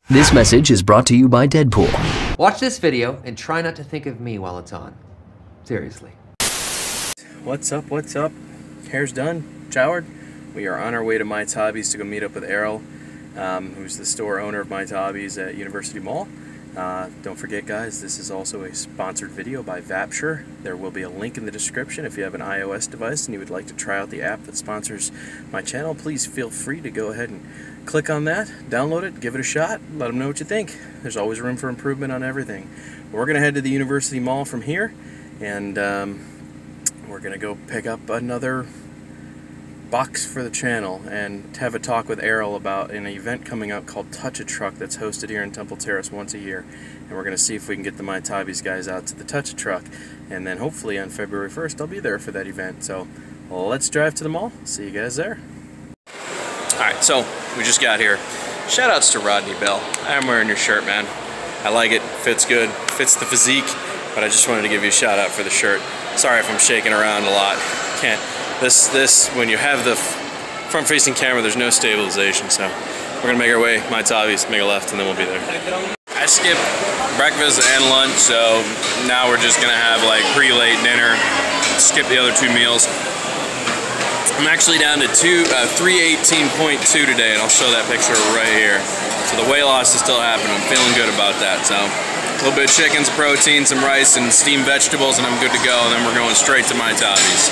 This message is brought to you by Deadpool. Watch this video and try not to think of me while it's on. Seriously. What's up, what's up? Hair's done, showered. We are on our way to My Tobbies to go meet up with Arrma, who's the store owner of My Tobbies at University Mall. Don't forget, guys, this is also a sponsored video by Vaptur. There will be a link in the description. If you have an iOS device and you would like to try out the app that sponsors my channel, please feel free to go ahead and click on that, download it, give it a shot, let them know what you think. There's always room for improvement on everything. We're going to head to the University Mall from here, and we're going to go pick up another box for the channel and have a talk with Arrma about an event coming up called Touch a Truck that's hosted here in Temple Terrace once a year. And we're going to see if we can get the My Tobbies guys out to the Touch a Truck. And then hopefully on February 1st I'll be there for that event. So let's drive to the mall. See you guys there. Alright, so we just got here. Shout outs to Rodney Bell. I'm wearing your shirt, man. I like it. Fits good. Fits the physique. But I just wanted to give you a shout out for the shirt. Sorry if I'm shaking around a lot. Can't. This, when you have the front-facing camera, there's no stabilization, so we're gonna make our way, My Tobbies, make a left, and then we'll be there. I skipped breakfast and lunch, so now we're just gonna have like pre-late dinner, skip the other two meals. I'm actually down to 318.2 today, and I'll show that picture right here. So the weight loss is still happening. I'm feeling good about that, so a little bit of chicken, some protein, some rice, and steamed vegetables, and I'm good to go, and then we're going straight to My Tobbies.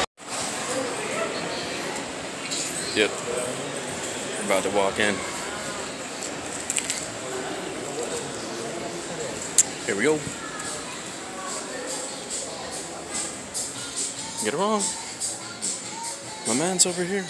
Yep, we're about to walk in. Here we go. Get it wrong. My man's over here.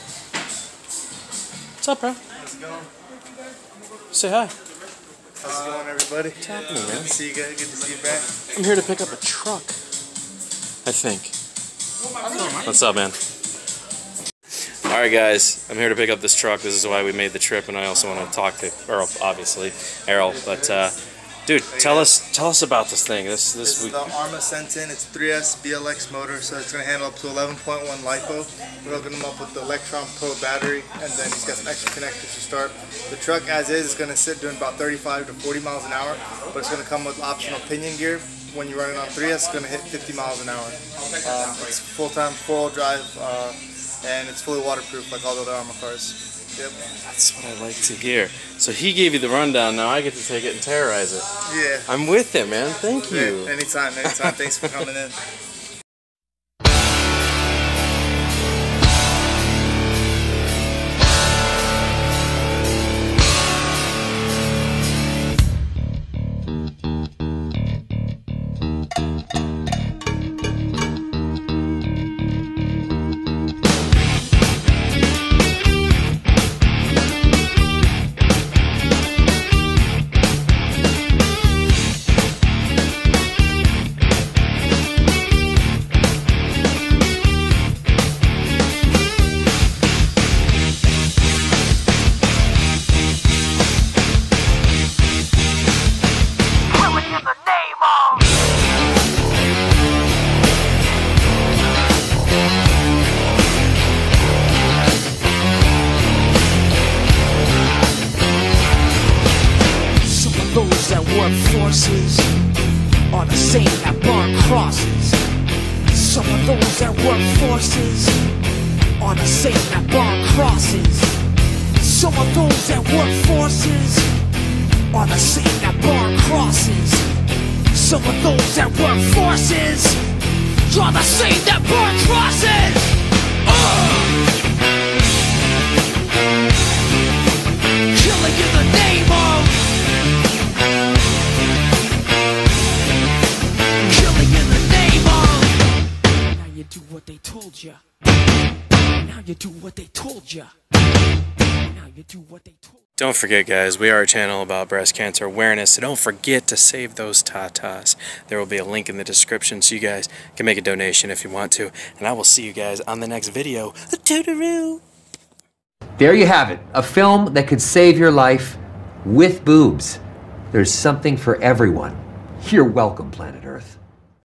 What's up, bro? How's it going? Say hi. How's it going, everybody? What's happening, man? Good to see you guys. Good to see you back. I'm here to pick up a truck, I think. What's up, man? Alright guys, I'm here to pick up this truck. This is why we made the trip, and I also want to talk to Earl, obviously, Errol. But dude, tell us about this thing. This is the Arrma Senton. It's 3S BLX motor, so it's going to handle up to 11.1 LiPo. We're hooking them up with the Electron Pro battery, and then he's got some extra connectors to start. The truck, as is going to sit doing about 35 to 40 miles an hour, but it's going to come with optional pinion gear. When you run it on 3S, it's going to hit 50 miles an hour. It's full-time, four-wheel drive. And it's fully waterproof like all the other Arrma cars. Yep. That's what I like to hear. So he gave you the rundown, now I get to take it and terrorize it. Yeah. I'm with it, man. Thank you. Yeah, anytime. Thanks for coming in. Forces are the same that burn crosses. Some of those that work forces are the same that burn crosses. Some of those that work forces are the same that burn crosses. Some of those that work forces are the same that burn crosses. Killing in the name of what they told ya. Now you do what they told ya. Now you do what they told ya. Don't forget, guys, we are a channel about breast cancer awareness, so don't forget to save those tatas. There will be a link in the description so you guys can make a donation if you want to. And I will see you guys on the next video. Toodaloo! There you have it. A film that could save your life with boobs. There's something for everyone. You're welcome, Planet.